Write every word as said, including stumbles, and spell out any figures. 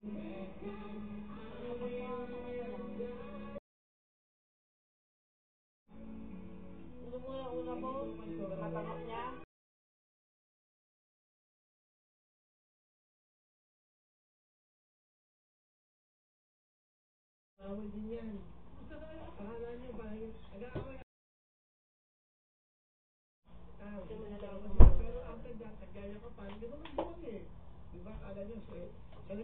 Ano muna una po? Matanggap niya? Awal din yan. Akala niyo parang nag-aaway. Ah, pero after that, nagkaya ka pa, hindi mo nagbuwag eh. Diba, akala niyo, sweet.